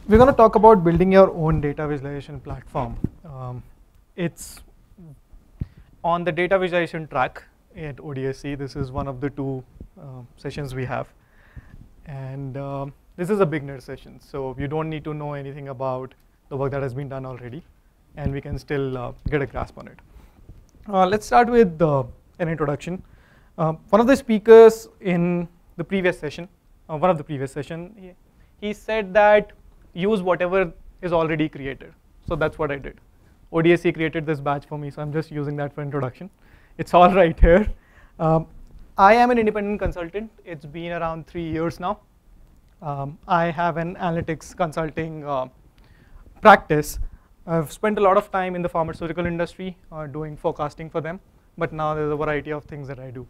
We're going to talk about building your own data visualization platform. It's on the data visualization track at ODSC. This is one of the two sessions we have. And this is a beginner session, so you don't need to know anything about the work that has been done already, and we can still get a grasp on it. Let's start with an introduction. One of the speakers in the previous session, he said that use whatever is already created. So that's what I did. ODSC created this badge for me, so I'm just using that for introduction. It's all right here. I am an independent consultant. It's been around 3 years now. I have an analytics consulting practice. I've spent a lot of time in the pharmaceutical industry doing forecasting for them, but now there's a variety of things that I do.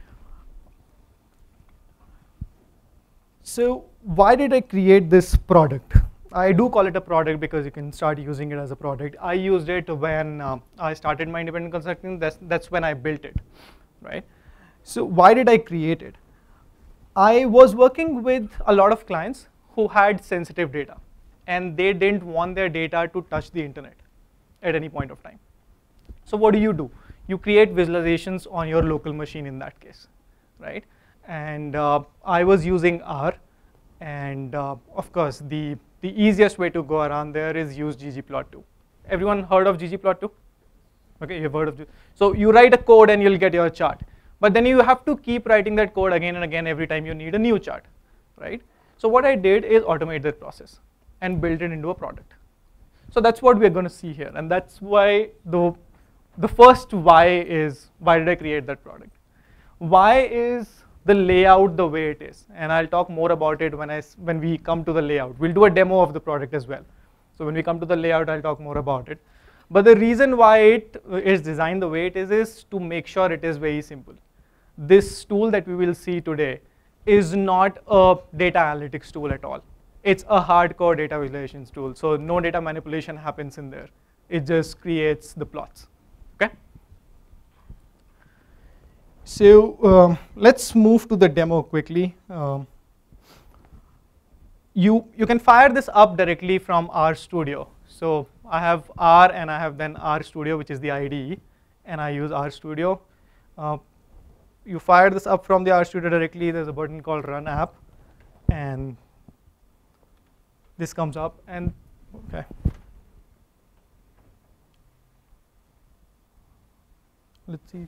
So why did I create this product? I do call it a product because you can start using it as a product. I used it when I started my independent consulting. That's when I built it, right? So why did I create it? I was working with a lot of clients who had sensitive data, and they didn't want their data to touch the internet at any point of time. So what do? You create visualizations on your local machine in that case, right? And I was using R, and of course, the easiest way to go around there is use ggplot2. Everyone heard of ggplot2? Okay, you've heard of it. So you write a code and you'll get your chart. But then you have to keep writing that code again and again every time you need a new chart, right? So what I did is automate that process and build it into a product. So that's what we're going to see here, and that's why the first why is, why did I create that product? Why is the layout the way it is? And I'll talk more about it when we come to the layout. We'll do a demo of the product as well. So when we come to the layout, I'll talk more about it. But the reason why it is designed the way it is to make sure it is very simple. This tool that we will see today is not a data analytics tool at all. It's a hardcore data visualization tool. So no data manipulation happens in there. It just creates the plots, okay? So let's move to the demo quickly. You can fire this up directly from RStudio. So I have R, and I have then RStudio, which is the IDE, and I use RStudio. You fire this up from the RStudio directly. There's a button called Run App, and this comes up, and okay. Let's see.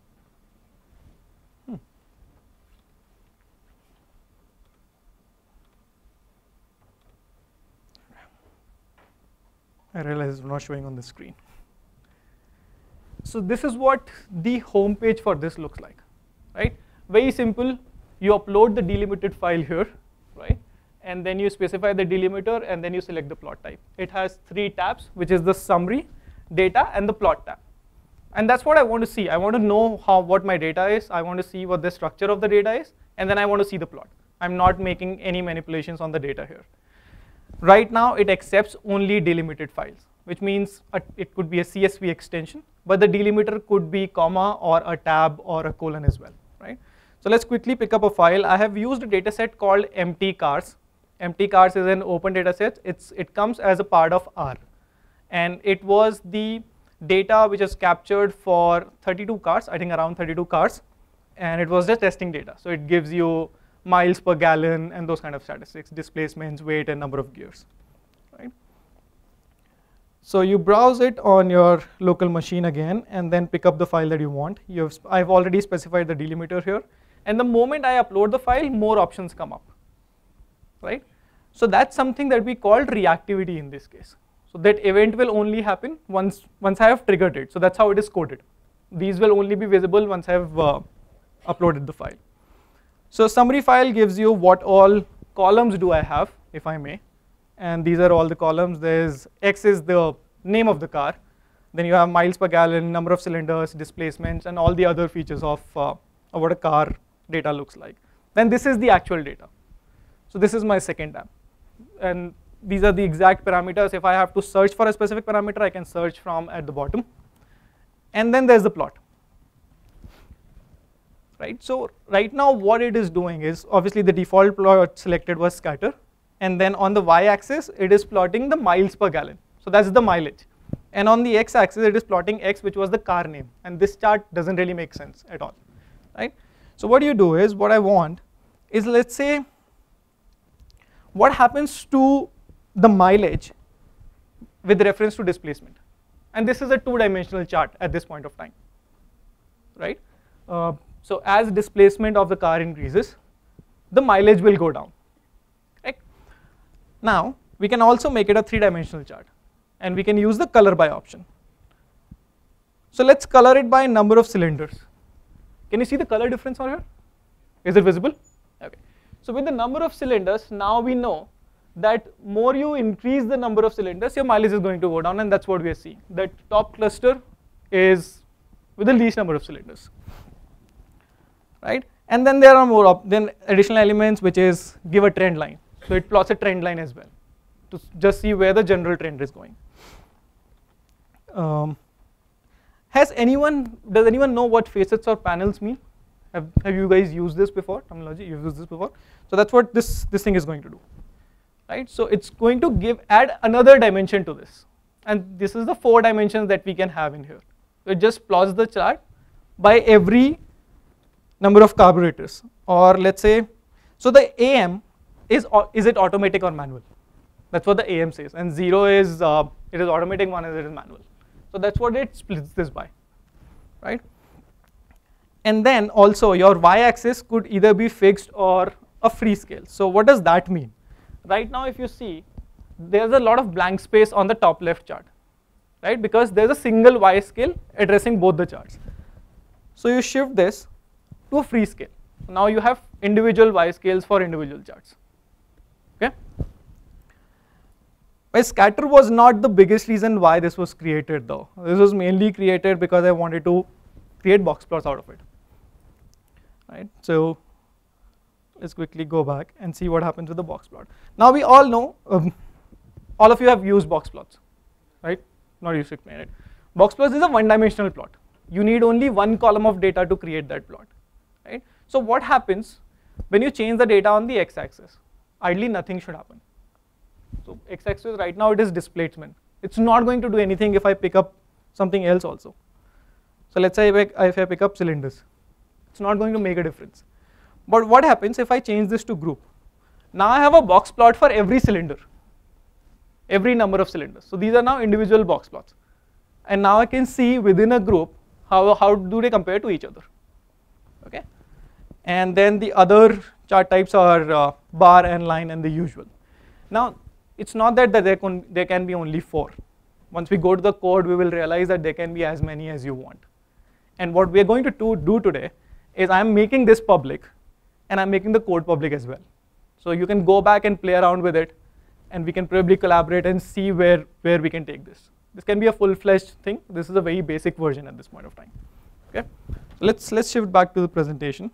I realize it's not showing on the screen. So this is what the home page for this looks like, right? Very simple. You upload the delimited file here, right? And then you specify the delimiter, and then you select the plot type. It has 3 tabs, which is the summary, data, and the plot tab. And that's what I want to see. I want to know what my data is. I want to see what the structure of the data is, and then I want to see the plot. I'm not making any manipulations on the data here. Right now, it accepts only delimited files, which means it could be a CSV extension, but the delimiter could be comma or a tab or a colon as well, right? So let's quickly pick up a file. I have used a data set called empty cars. Empty cars is an open data set. It comes as a part of R, and it was the data which is captured for 32 cars, I think around 32 cars, and it was just testing data. So it gives you miles per gallon and those kind of statistics, displacements, weight, and number of gears, right? So you browse it on your local machine again, and then pick up the file that you want. I've already specified the delimiter here, and the moment I upload the file, more options come up, right? So that's something that we called reactivity in this case. So that event will only happen once I have triggered it. So that's how it is coded. These will only be visible once I have uploaded the file. So summary file gives you what all columns do I have, if I may. And these are all the columns. There's X is the name of the car. Then you have miles per gallon, number of cylinders, displacements, and all the other features of what a car data looks like. Then this is the actual data. So this is my second tab. And these are the exact parameters. If I have to search for a specific parameter, I can search from at the bottom. And then there's the plot. Right? So right now what it is doing is, obviously the default plot selected was scatter, and then on the y-axis it is plotting the miles per gallon. So that's the mileage. And on the x-axis it is plotting x, which was the car name. And this chart doesn't really make sense at all, right? So what you do is, what I want is, let's say, what happens to the mileage with reference to displacement. And this is a two-dimensional chart at this point of time, right? So as displacement of the car increases, the mileage will go down, right? Now, we can also make it a three-dimensional chart, and we can use the color by option. So let's color it by number of cylinders. Can you see the color difference on here? Is it visible? Okay. So with the number of cylinders, now we know that more you increase the number of cylinders, your mileage is going to go down, and that's what we are seeing. The top cluster is with the least number of cylinders, right? And then there are more additional elements, which is give a trend line. So it plots a trend line as well to just see where the general trend is going. Does anyone know what facets or panels mean? Have you guys used this before? Terminology, you've used this before. So that's what this thing is going to do, right? So it's going to add another dimension to this, and this is the 4 dimensions that we can have in here. So it just plots the chart by every number of carburetors, or let's say, so the AM is it automatic or manual? That's what the AM says, and 0 is it is automatic, 1 is it is manual. So that's what it splits this by, right? And then also your y-axis could either be fixed or a free scale. So what does that mean? Right now, if you see, there's a lot of blank space on the top left chart, right? Because there's a single y scale addressing both the charts. So you shift this to a free scale. Now you have individual y scales for individual charts, okay? But scatter was not the biggest reason why this was created though. This was mainly created because I wanted to create box plots out of it, right? So let's quickly go back and see what happens with the box plot. Now we all know, all of you have used box plots, right? Not used to explain it. Box plots is a one-dimensional plot. You need only one column of data to create that plot, right? So what happens when you change the data on the x-axis? Ideally, nothing should happen. So x-axis right now it is displacement. It's not going to do anything if I pick up something else also. So let's say if I pick up cylinders, it's not going to make a difference. But what happens if I change this to group? Now I have a box plot for every cylinder, every number of cylinders. So these are now individual box plots. And now I can see within a group how do they compare to each other, okay? And then the other chart types are bar and line and the usual. Now it's not that there can be only 4. Once we go to the code, we will realize that there can be as many as you want. And what we are going to do today is I'm making this public, and I'm making the code public as well. So you can go back and play around with it, and we can probably collaborate and see where we can take this. This can be a full-fledged thing. This is a very basic version at this point of time. Okay, so let's shift back to the presentation.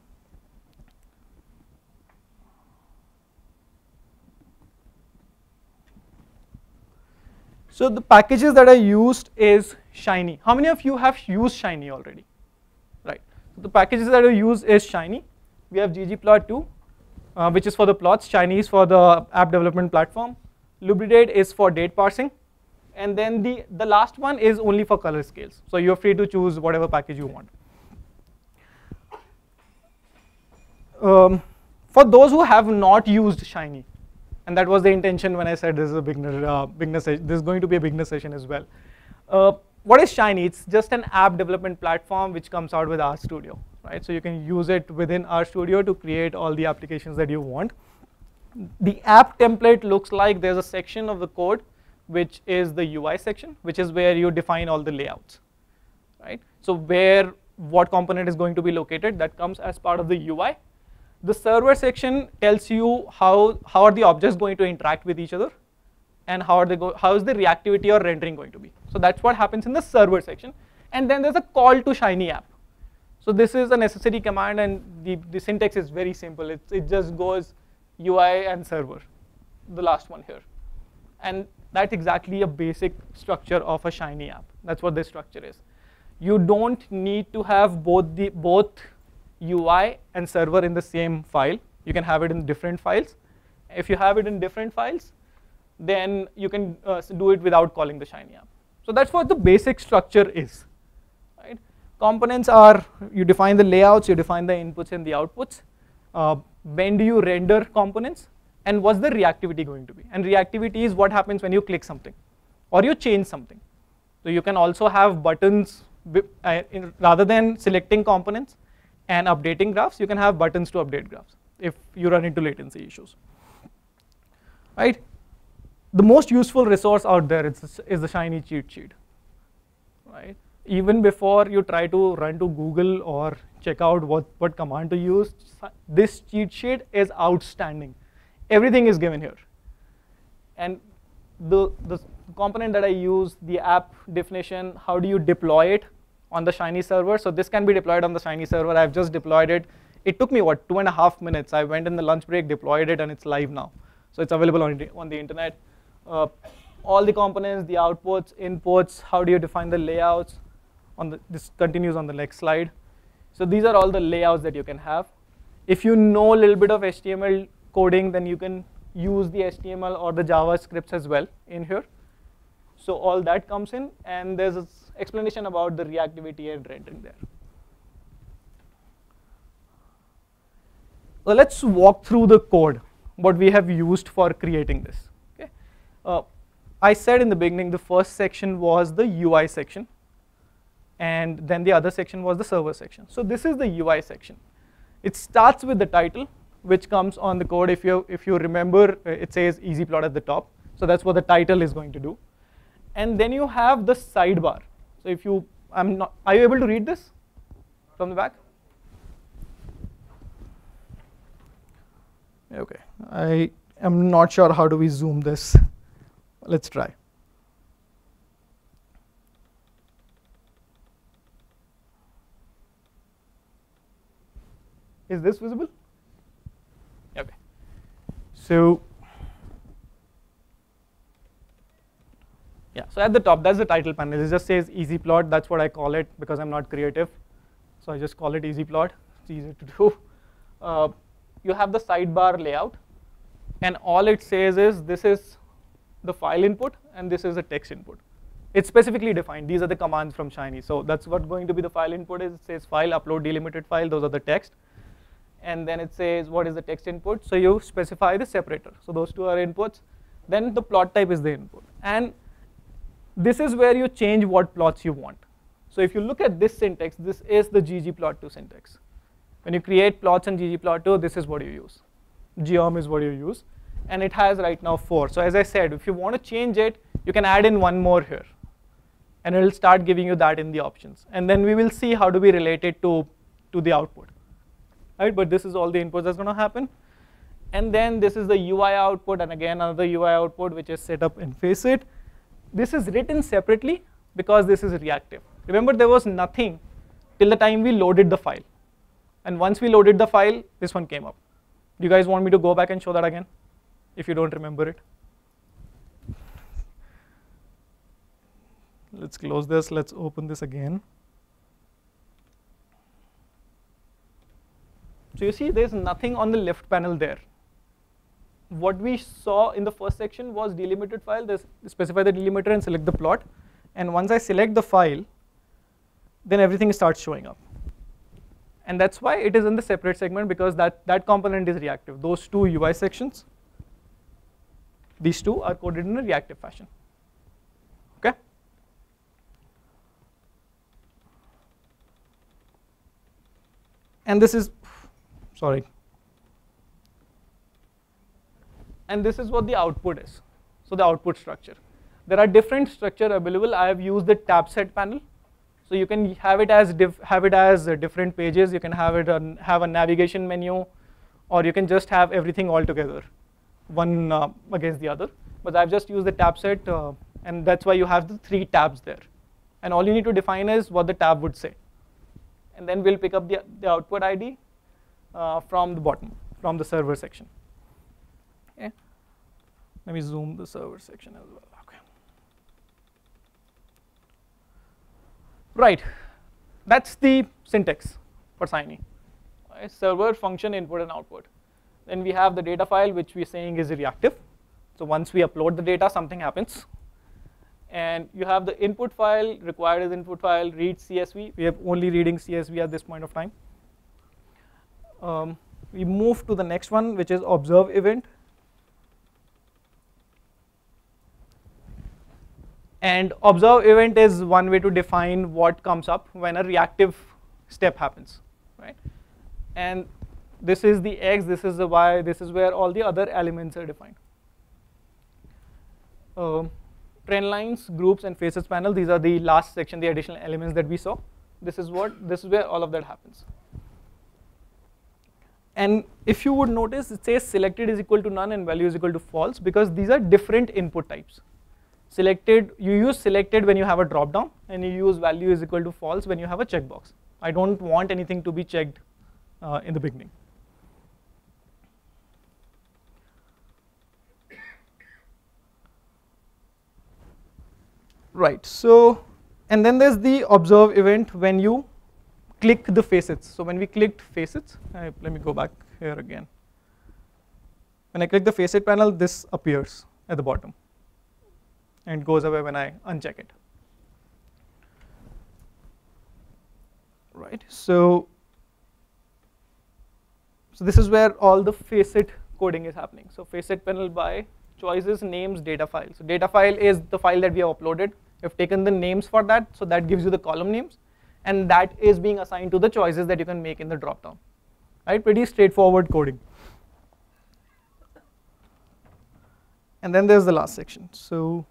So the packages that I used is Shiny. How many of you have used Shiny already? Right. So the packages that I use is Shiny. We have ggplot2, which is for the plots. Shiny is for the app development platform. Lubridate is for date parsing. And then the last one is only for color scales. So you're free to choose whatever package you want. For those who have not used Shiny, and that was the intention when I said this is a beginner session. This is going to be a beginner session as well. What is Shiny? It's just an app development platform which comes out with RStudio, right? So you can use it within RStudio to create all the applications that you want. The app template looks like there's a section of the code which is the UI section, which is where you define all the layouts, right? So what component is going to be located, that comes as part of the UI. The server section tells you how are the objects going to interact with each other, and how is the reactivity or rendering going to be. So that's what happens in the server section. And then there's a call to Shiny app. So this is a necessary command, and the syntax is very simple. It just goes UI and server, the last one here. And that's exactly a basic structure of a Shiny app. That's what this structure is. You don't need to have both UI and server in the same file. You can have it in different files. If you have it in different files, then you can do it without calling the Shiny app. So that's what the basic structure is. Right? Components are, you define the layouts, you define the inputs and the outputs. When do you render components? And what's the reactivity going to be? And reactivity is what happens when you click something or you change something. So you can also have buttons, rather than selecting components and updating graphs, you can have buttons to update graphs if you run into latency issues. Right? The most useful resource out there is the Shiny cheat sheet. Right? Even before you try to run to Google or check out what command to use, this cheat sheet is outstanding. Everything is given here. And the component that I use, the app definition, how do you deploy it on the Shiny server? So this can be deployed on the Shiny server. I've just deployed it. It took me, what, 2.5 minutes. I went in the lunch break, deployed it, and it's live now. So it's available on the internet. All the components, the outputs, inputs, how do you define the layouts? This continues on the next slide. So these are all the layouts that you can have. If you know a little bit of HTML coding, then you can use the HTML or the JavaScripts as well in here. So all that comes in, and there's an explanation about the reactivity and rendering there. So let's walk through the code, what we have used for creating this. Okay. I said in the beginning the first section was the UI section, and then the other section was the server section. So this is the UI section. It starts with the title, which comes on the code. If you remember, it says easy plot at the top. So that's what the title is going to do. And then you have the sidebar. So are you able to read this from the back? Okay, I am not sure how do we zoom this. Let's try. Is this visible? Okay. So yeah, so at the top, that's the title panel. It just says easy plot. That's what I call it because I'm not creative. So I just call it easy plot. It's easy to do. You have the sidebar layout, and all it says is this is the file input and this is the text input. It's specifically defined. These are the commands from Shiny. So that's what going to be the file input is. It says file, upload, delimited file. Those are the text. And then it says what is the text input. So you specify the separator. So those two are inputs. Then the plot type is the input. And this is where you change what plots you want. So if you look at this syntax, this is the ggplot2 syntax. When you create plots in ggplot2, this is what you use. Geom is what you use. And it has right now 4. So as I said, if you want to change it, you can add in one more here. And it will start giving you that in the options. And then we will see how do we relate it to the output. Right? But this is all the inputs that's going to happen. And then this is the UI output, and again another UI output which is set up in Faceit. This is written separately because this is reactive. Remember, there was nothing till the time we loaded the file. And once we loaded the file, this one came up. Do you guys want me to go back and show that again, if you don't remember it? Let's close this. Let's open this again. So you see there's nothing on the left panel there. What we saw in the first section was delimited file. There's specify the delimiter and select the plot. And once I select the file, then everything starts showing up. And that's why it is in the separate segment, because that component is reactive. Those two UI sections, these two are coded in a reactive fashion. Okay? And this is, sorry. And this is what the output is. So the output structure. There are different structure available. I have used the tab set panel. So you can have it as different pages. You can have it have a navigation menu, or you can just have everything all together, one against the other. But I've just used the tab set, and that's why you have the 3 tabs there. And all you need to define is what the tab would say. And then we'll pick up the output ID from the bottom, from the server section. Okay. Let me zoom the server section as well. Okay. Right. That's the syntax for Shiny. Right. Server, function, input, and output. Then we have the data file, which we're saying is reactive. So once we upload the data, something happens. And you have the input file, required is input file, read CSV. We are only reading CSV at this point of time. We move to the next one, which is observe event. And observe event is one way to define what comes up when a reactive step happens, right? And this is the X, this is the Y, this is where all the other elements are defined. Trend lines, groups, and faces panel, these are the last section, the additional elements that we saw. This is where all of that happens. And if you would notice, it says selected is equal to none and value is equal to false, because these are different input types. Selected, you use selected when you have a drop down, and you use value is equal to false when you have a checkbox. I don't want anything to be checked in the beginning. Right, so, and then there's the observe event when you click the facets. So when we clicked facets, let me go back here again. When I click the facet panel, this appears at the bottom and goes away when I uncheck it. Right, so this is where all the facet coding is happening. So facet panel by choices, names, data file. So data file is the file that we have uploaded. We've taken the names for that, so that gives you the column names, and that is being assigned to the choices that you can make in the dropdown. Right, pretty straightforward coding. And then there's the last section. So,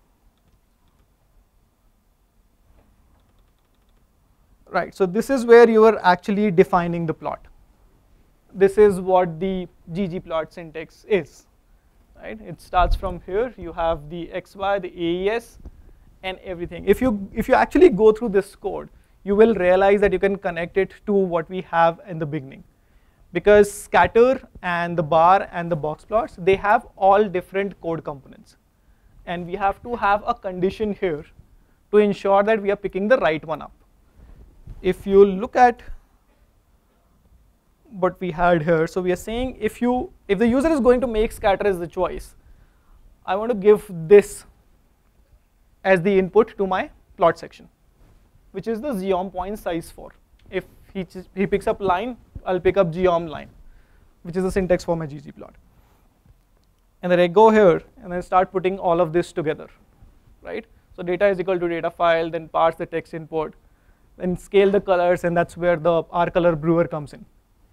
right, so this is where you are actually defining the plot. This is what the ggplot syntax is. Right, it starts from here. You have the XY, the AES, and everything. If you actually go through this code, you will realize that you can connect it to what we have in the beginning, because scatter and the bar and the box plots, they have all different code components, and we have to have a condition here to ensure that we are picking the right one up. If you look at what we had here, so we are saying if the user is going to make scatter as the choice, I want to give this as the input to my plot section, which is the geom point size 4. If he picks up line, I'll pick up geom line, which is the syntax for my ggplot. And then I go here and then start putting all of this together, right? So data is equal to data file, then parse the text input, then scale the colors, and that's where the R color brewer comes in.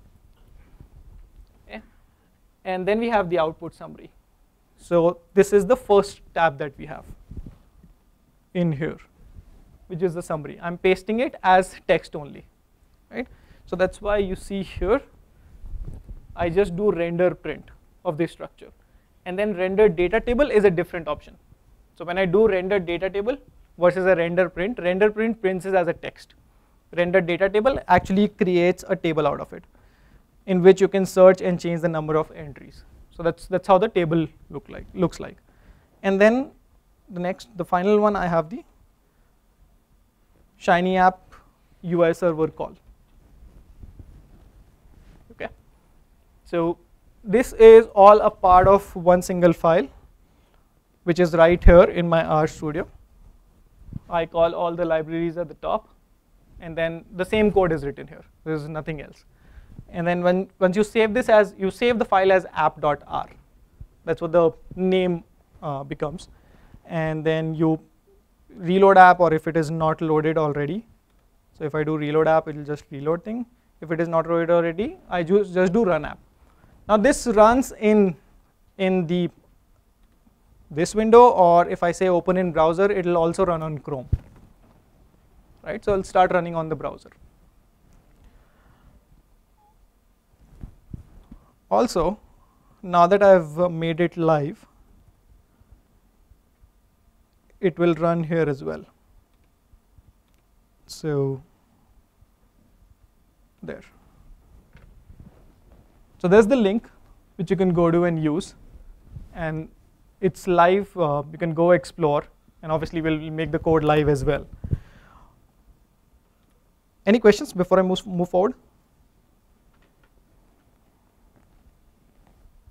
Okay. And then we have the output summary. So this is the first tab that we have in here, which is the summary. I'm pasting it as text only, right? So that's why you see here, I just do render print of this structure. And then render data table is a different option. So when I do render data table versus a render print prints it as a text. Render data table actually creates a table out of it, in which you can search and change the number of entries. So that's how the table looks like. And then the final one, I have the Shiny app UI server call. Okay, so this is all a part of one single file, which is right here in my R Studio. I call all the libraries at the top, and then the same code is written here. There is nothing else. And then once you save this you save the file as app.r. That's what the name becomes. And then you reload app, or if it is not loaded already. So if I do reload app, it will just reload thing. If it is not loaded already, I just do run app. Now this runs in this window, or if I say open in browser, it will also run on Chrome. Right, so I'll start running on the browser. Also, now that I've made it live, it will run here as well. So there. So there's the link which you can go to and use, and it's live. You can go explore, and obviously we'll make the code live as well. Any questions before I move forward?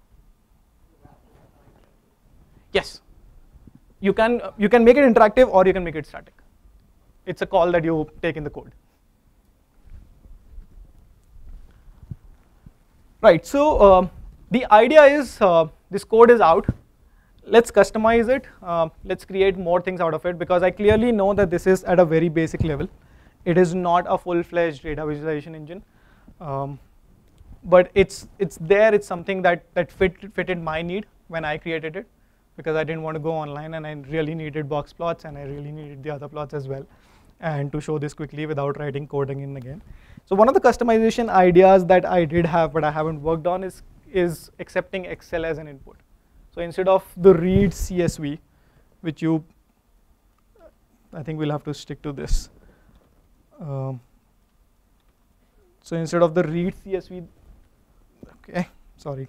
Yes, you can make it interactive or you can make it static. It's a call that you take in the code. Right, so the idea is this code is out. Let's customize it. Let's create more things out of it, because I clearly know that this is at a very basic level. It is not a full-fledged data visualization engine, but it's there. It's something that fitted my need when I created it, because I didn't want to go online and I really needed box plots and I really needed the other plots as well, and to show this quickly without writing code again. So one of the customization ideas that I did have but I haven't worked on is accepting Excel as an input. So instead of the read CSV, which I think we'll have to stick to this. So instead of the read CSV, okay, sorry.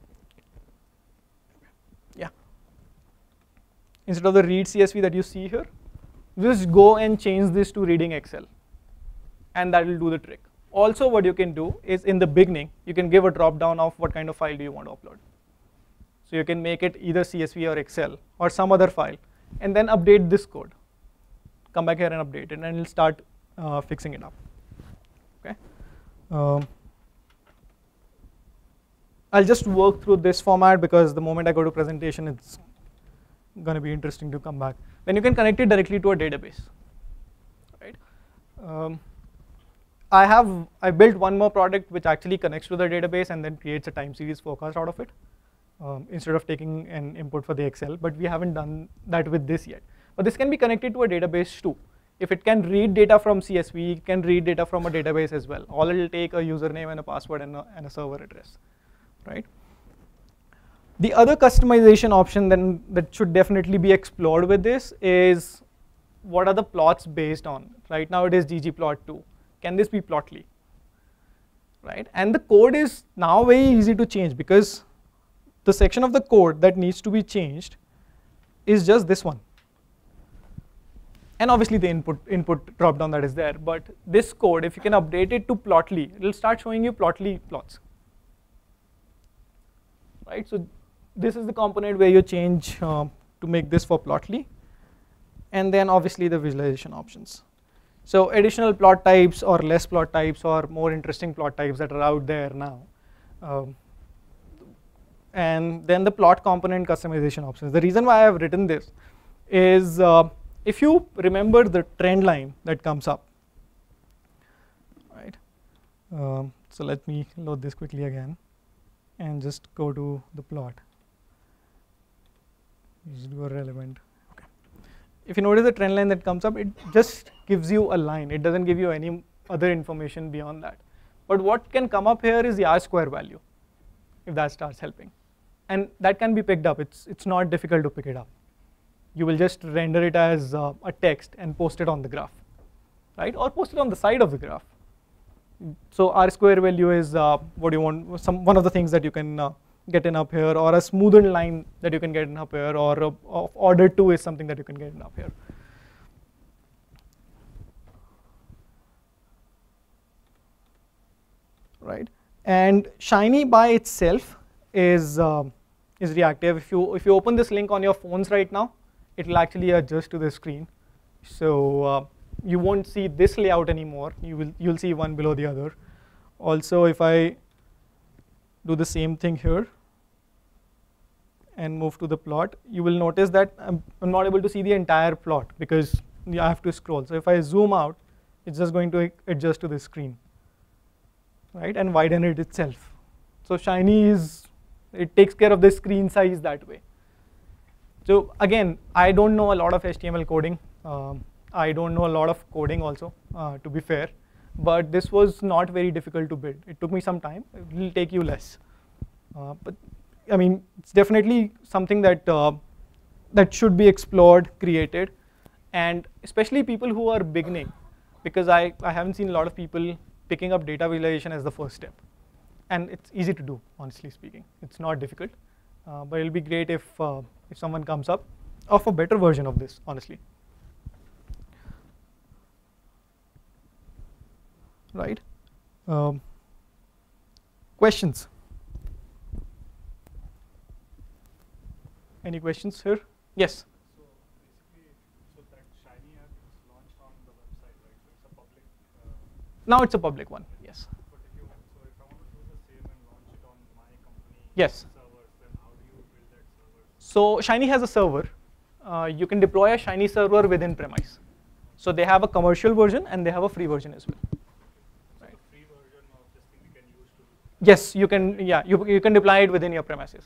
Yeah. Instead of the read CSV that you see here, just go and change this to reading Excel, and that will do the trick. Also, what you can do is in the beginning, you can give a drop down of what kind of file do you want to upload. So you can make it either CSV or Excel or some other file, and then update this code. Come back here and update it, and it'll start fixing it up. Okay. I'll just work through this format, because the moment I go to presentation, it's going to be interesting to come back. Then you can connect it directly to a database. Right. I built one more product which actually connects to the database and then creates a time series forecast out of it, instead of taking an input for the Excel, but we haven't done that with this yet. But this can be connected to a database too. If it can read data from CSV, it can read data from a database as well. All it will take a username and a password and a server address, right? The other customization option then that should definitely be explored with this is, what are the plots based on? Right now it is ggplot2. Can this be plotly? Right? And the code is now very easy to change, because the section of the code that needs to be changed is just this one. And obviously the input drop down that is there, but this code, if you can update it to plotly, it will start showing you plotly plots. Right? So this is the component where you change to make this for plotly, and then obviously the visualization options. So additional plot types or less plot types or more interesting plot types that are out there now. And then the plot component customization options. The reason why I have written this is, if you remember the trend line that comes up, right? So let me load this quickly again and just go to the plot. Just do a relevant. Okay. If you notice the trend line that comes up, it just gives you a line. It doesn't give you any other information beyond that. But what can come up here is the R-square value, if that starts helping. And that can be picked up. It's not difficult to pick it up. You will just render it as a text and post it on the graph, right? Or post it on the side of the graph. So R-square value is what you want, one of the things that you can get in up here, or a smoothened line that you can get in up here, or order 2 is something that you can get in up here. Right? And Shiny by itself is reactive. If you open this link on your phones right now, it will actually adjust to the screen. So you won't see this layout anymore. You'll see one below the other. Also, if I do the same thing here and move to the plot, you will notice that I'm not able to see the entire plot, because I have to scroll. So if I zoom out, it's just going to adjust to the screen, right, and widen it itself. So Shiny it takes care of the screen size that way. So again, I don't know a lot of HTML coding. I don't know a lot of coding also, to be fair, but this was not very difficult to build. It took me some time. It will take you less. But I mean, it's definitely something that that should be explored, created, and especially people who are beginning, because I haven't seen a lot of people picking up data visualization as the first step. And it's easy to do, honestly speaking. It's not difficult, but it'll be great if someone comes up of a better version of this, honestly. Right? Questions? Any questions here? Yes. So basically, so that Shiny app is launched on the website, right? So it's a public. Now it's a public one. Yes. But if I want to do the same and launch it on my company Yes. servers, then how do you build that server? So Shiny has a server. You can deploy a Shiny server within premise. So they have a commercial version and they have a free version as well. Right. So the free version of this thing we can use to. Yes, you can. Yeah, you can deploy it within your premises.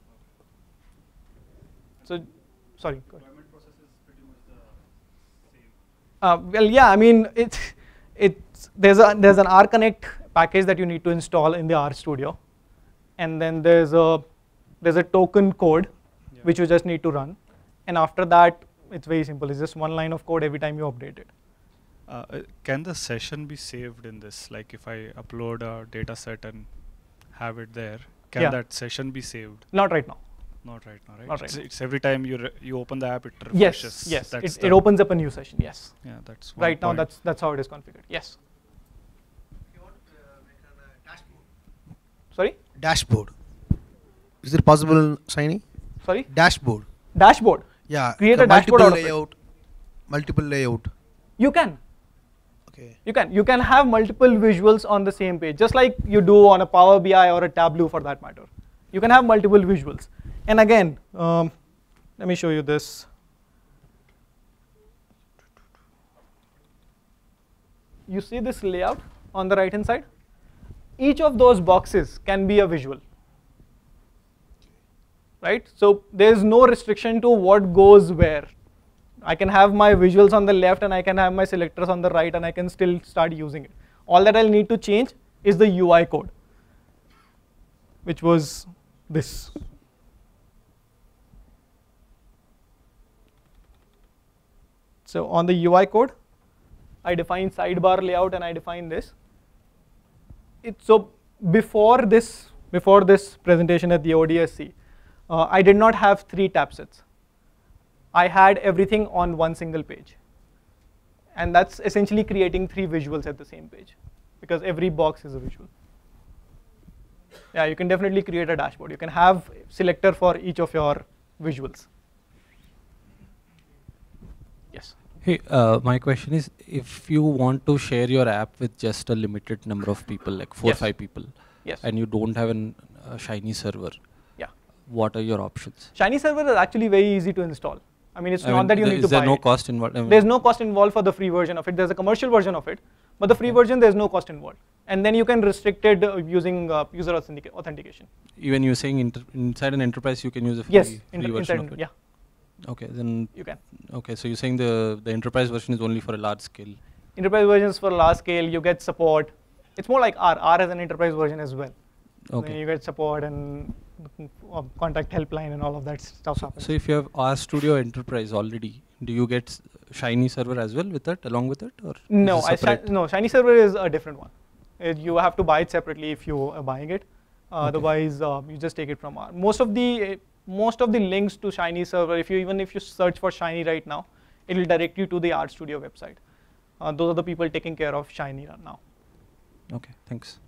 So, sorry. Go ahead. Deployment process is pretty much the same. Well, yeah. I mean, there's an R Connect package that you need to install in the R Studio, and then there's a token code which you just need to run, and after that it's very simple. It's just one line of code every time you update it. Can the session be saved in this? Like if I upload a data set and have it there, can that session be saved? Not right now. Not right now, right? Not right now. It's every time you open the app, it refreshes. Yes, it opens up a new session. Yes. Yeah, that's right now. point. That's how it is configured. Yes. If you want to make a dashboard. Sorry. Dashboard. Is it possible in Shiny? Sorry. Dashboard. Dashboard. Yeah. Create a dashboard out of it. Multiple layout. You can. Okay. You can have multiple visuals on the same page, just like you do on a Power BI or a Tableau for that matter. You can have multiple visuals. And again, let me show you this. You see this layout on the right hand side? Each of those boxes can be a visual. Right? So there's no restriction to what goes where. I can have my visuals on the left and I can have my selectors on the right and I can still start using it. All that I'll need to change is the UI code, which was this. So on the UI code, I define sidebar layout and I define this. So before this presentation at the ODSC, I did not have 3 tab sets. I had everything on one single page. And that's essentially creating 3 visuals at the same page, because every box is a visual. Yeah, you can definitely create a dashboard. You can have selector for each of your visuals. Yes. Hey, my question is, if you want to share your app with just a limited number of people, like 4 or 5 people, and you don't have a Shiny server, what are your options? Shiny server is actually very easy to install. I mean, it's not that you need to buy it. Is there no cost involved? There's no cost involved for the free version of it. There's a commercial version of it, but the free version, there's no cost involved. And then you can restrict it using user authentication. Even you're saying inside an enterprise, you can use a free version of it? Yeah. Okay, then. You can. Okay, so you're saying the enterprise version is only for a large scale? Enterprise version is for large scale. You get support. It's more like R. R has an enterprise version as well. Okay. You get support and contact helpline and all of that stuff happens. So if you have R Studio Enterprise already, do you get Shiny server as well with it, along with it, or no? No, Shiny server is a different one. You have to buy it separately if you are buying it. Otherwise, you just take it from R. Most of the links to Shiny server, if you search for Shiny right now, it will direct you to the R Studio website. Those are the people taking care of Shiny right now. Okay, thanks.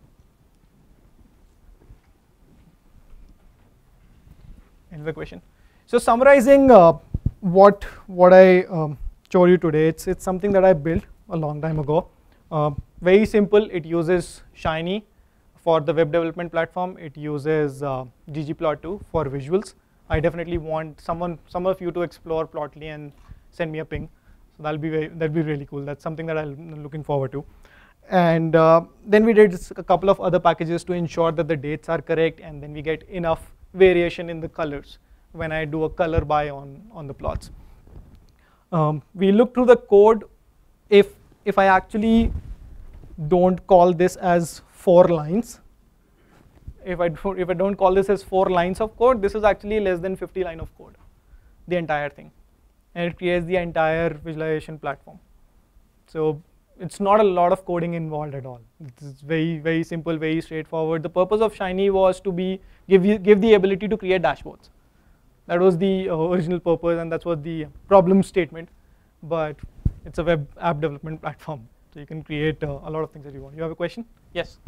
Another question. So summarizing what I showed you today, it's something that I built a long time ago. Very simple. It uses Shiny for the web development platform. It uses ggplot2 for visuals. I definitely want some of you to explore Plotly and send me a ping. So that'll be really cool. That's something that I'm looking forward to. And then we did a couple of other packages to ensure that the dates are correct, and then we get enough variation in the colors when I do a color by on the plots. We look through the code. If I actually don't call this as 4 lines, if I don't call this as 4 lines of code, this is actually less than 50 lines of code, the entire thing, and it creates the entire visualization platform. So it's not a lot of coding involved at all. It's very, very simple, very straightforward. The purpose of Shiny was to give the ability to create dashboards. That was the original purpose, and that's what the problem statement. But it's a web app development platform, so you can create a lot of things that you want. You have a question? Yes.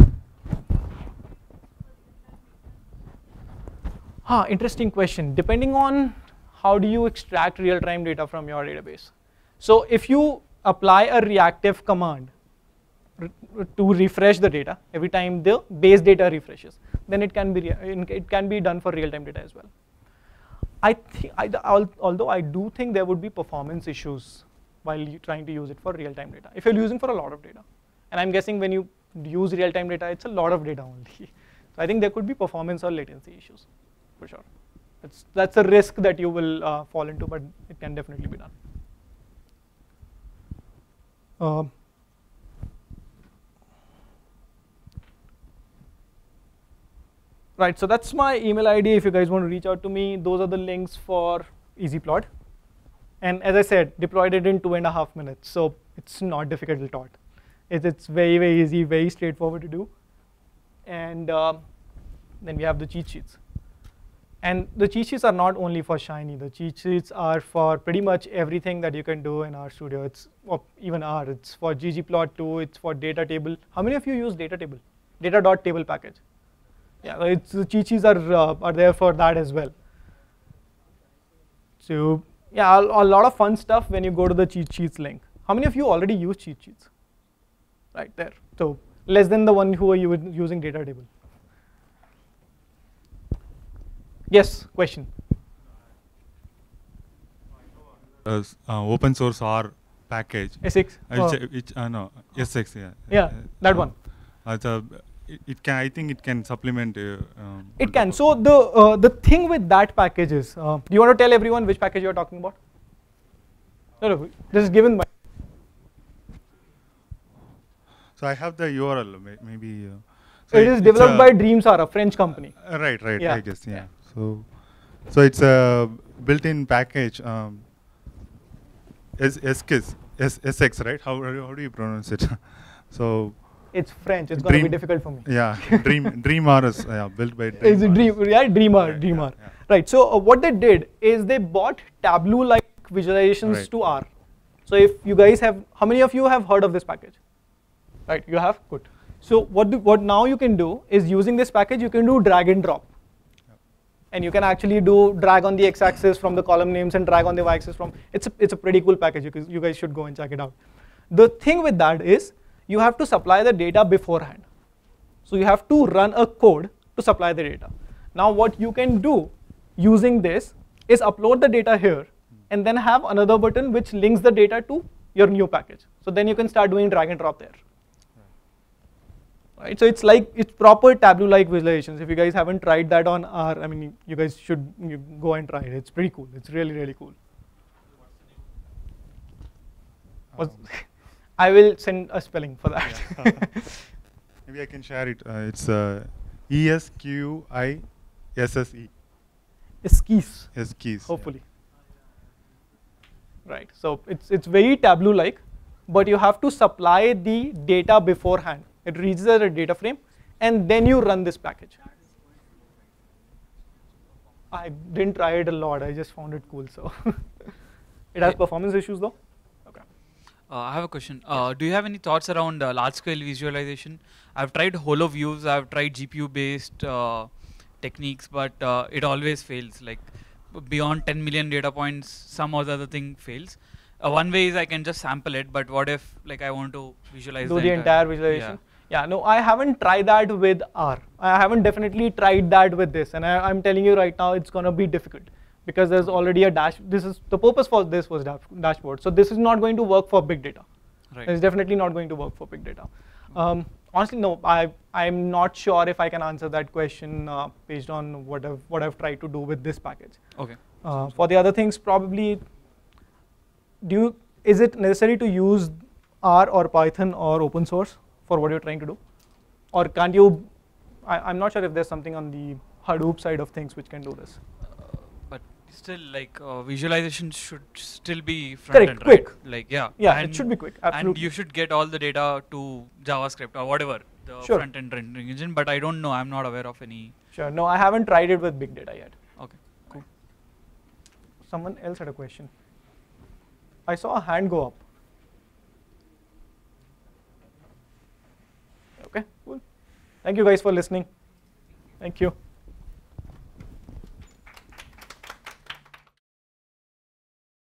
Interesting question. Depending on how do you extract real-time data from your database? So if you apply a reactive command to refresh the data every time the base data refreshes, then it can be done for real-time data as well. Although I do think there would be performance issues while trying to use it for real-time data, if you're using for a lot of data. And I'm guessing when you use real-time data, it's a lot of data only. So I think there could be performance or latency issues, for sure. That's a risk that you will fall into, but it can definitely be done. Right, so that's my email ID if you guys want to reach out to me. Those are the links for EasyPlot. And as I said, deployed it in 2.5 minutes, so it's not difficult at all. It's very, very easy, very straightforward to do. And then we have the cheat sheets. And the cheat sheets are not only for Shiny. The cheat sheets are for pretty much everything that you can do in RStudio. Or even R. It's for ggplot2. It's for data table. How many of you use data table? Data.table package. Yeah, the cheat sheets are there for that as well. So yeah, a lot of fun stuff when you go to the cheat sheets link. How many of you already use cheat sheets? Right there. So less than the one who are using data table. Yes, question. Open source R package. SX. No, SX. Yeah. Yeah, that one. I think it can supplement. It can. So the thing with that package is, do you want to tell everyone which package you are talking about? No, this is given by. So I have the URL, maybe. So it is developed by DreamSR, a French company. Right. Yeah. I guess. Yeah. So it's a built-in package. SX, right? How do you pronounce it? So. It's French. It's going to be difficult for me. Yeah, DreamR is built by DreamR. It's DreamR. Yeah. Right. So what they did is they bought Tableau-like visualizations to R. So if you guys have, how many of you have heard of this package? Right. You have. Good. So what now you can do is using this package you can do drag and drop. And you can actually do drag on the x-axis from the column names and drag on the y-axis from. It's a pretty cool package. You guys should go and check it out. The thing with that is, you have to supply the data beforehand. So you have to run a code to supply the data. Now what you can do using this is upload the data here and then have another button which links the data to your new package. So then you can start doing drag and drop there. Right? So it's proper Tableau-like visualizations. If you guys haven't tried that on R, I mean, you guys should go and try it. It's pretty cool. It's really, really cool. I will send a spelling for that. Yeah. Maybe I can share it. It's ESQISSE. Esquisse. Esquisse. Hopefully. Yeah. Right. So it's very Tableau-like, but you have to supply the data beforehand. It reaches as a data frame, and then you run this package. I didn't try it a lot. I just found it cool. So it has performance issues though. I have a question. Do you have any thoughts around large-scale visualization? I've tried holo views, I've tried GPU-based techniques, but it always fails. Like beyond 10 million data points, some or the other thing fails. One way is I can just sample it, but what if like I want to visualize the entire visualization? Yeah, no, I haven't tried that with R. I haven't definitely tried that with this, and I'm telling you right now, it's gonna be difficult. Because there's already a the purpose for this was dashboard. So this is not going to work for big data. Right. It's definitely not going to work for big data. Honestly, no, I'm not sure if I can answer that question based on what I've tried to do with this package. Okay. For the other things, probably, is it necessary to use R or Python or open source for what you're trying to do? Or can't you, I'm not sure if there's something on the Hadoop side of things which can do this. Still, like visualization should still be front-end, right? Quick. Like yeah, it should be quick. Absolutely. And you should get all the data to JavaScript or whatever the front-end rendering engine. But I don't know. I'm not aware of any. Sure. No, I haven't tried it with big data yet. Okay. Cool. Someone else had a question. I saw a hand go up. Okay. Cool. Thank you guys for listening. Thank you.